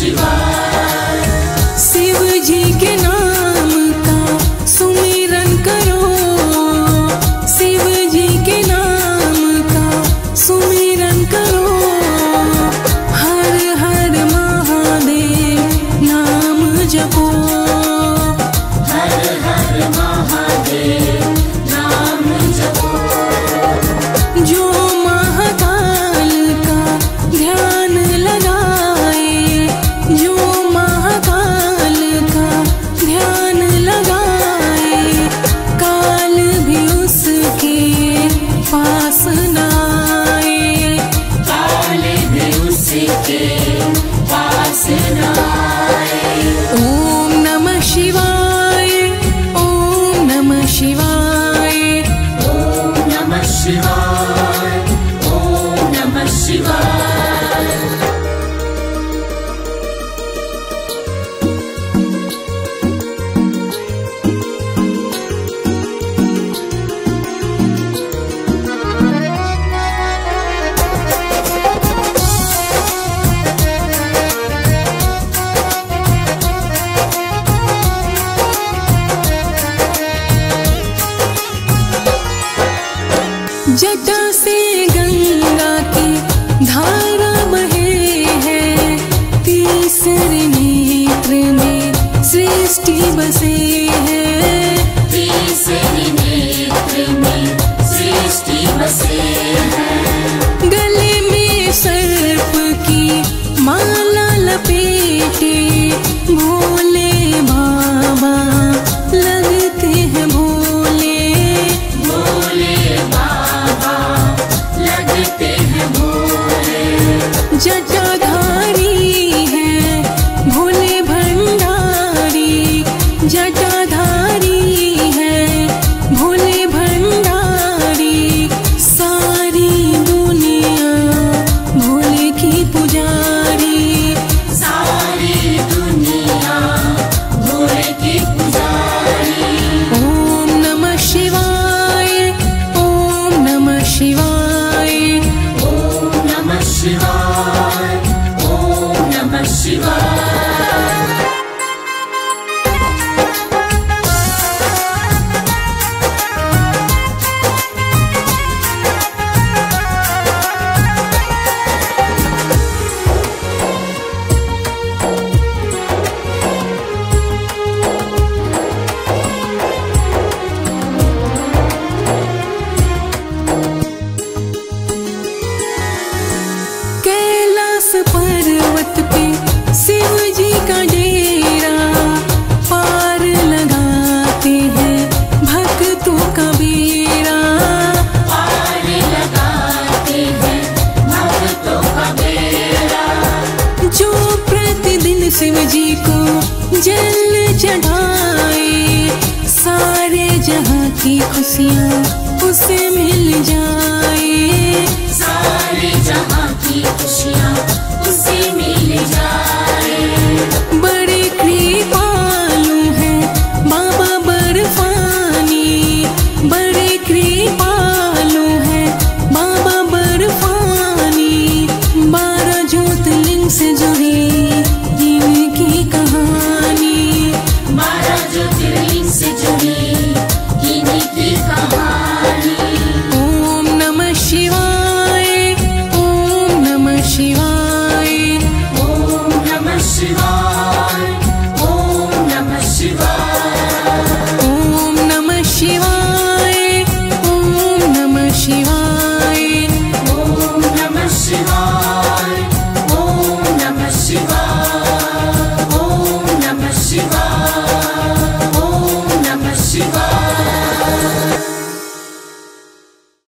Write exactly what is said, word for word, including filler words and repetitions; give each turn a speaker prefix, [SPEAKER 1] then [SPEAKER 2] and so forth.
[SPEAKER 1] शिवाय।
[SPEAKER 2] शिव जी के नाम का सुमिरन करो, शिव जी के नाम का सुमिरन करो। हर हर महादेव नाम जपो,
[SPEAKER 1] हर हर महादेव नाम जपो।
[SPEAKER 2] जो महाकाल का ध्यान लगाए, जो महाकाल का ध्यान लगाए, काल भी उसके पास न आए,
[SPEAKER 1] काल भी उसके पास न आए।
[SPEAKER 2] ओम नमः शिवाय, ओम नमः शिवाय।
[SPEAKER 1] ओम नमः शिवाय, ओम नमः शिवाय।
[SPEAKER 2] जटा से गंगा की धारा बहे है, तीसरे नेत्र में सृष्टि बसे है,
[SPEAKER 1] तीसरे नेत्र में सृष्टि बसे है।
[SPEAKER 2] गले में सर्प की माला लपेटे, भोले बाबा लगते हैं भोले,
[SPEAKER 1] भोले बाबा लगते हैं भोले।
[SPEAKER 2] जटाधारी है भोले भंडारी, जटाधारी है भोले भंडारी। सारी दुनिया भोले की पुजारी,
[SPEAKER 1] सारी दुनिया भोले की पुजारी।
[SPEAKER 2] ओम नमः शिवाय, ओम नमः शिवाय।
[SPEAKER 1] ओम नमः शिवाय, ओम नमः शिवाय।
[SPEAKER 2] कैलाश पर्वत पे शिव जी का डेरा, पार लगाते हैं भक्तों का बेड़ा,
[SPEAKER 1] पार लगाते हैं भक्तों का बेड़ा।
[SPEAKER 2] जो प्रतिदिन शिव जी को जल चढ़ाए, सारे जहां की खुशियाँ उसे मिल जाए,
[SPEAKER 1] सारे जहां की खुशियाँ उसे मिल जाए।
[SPEAKER 2] बड़े कृपालु हैं बाबा बर्फानी, बड़े कृपालु हैं बाबा बर्फानी। बारह ज्योतिर्लिंग से जुड़ी इनकी कहानी,
[SPEAKER 1] बारह ज्योतिर्लिंग से जुड़ी इनकी कहानी।
[SPEAKER 2] ओम नमः शिवाय, ओम नमः शिवाय।
[SPEAKER 1] ओम नमः शिवाय।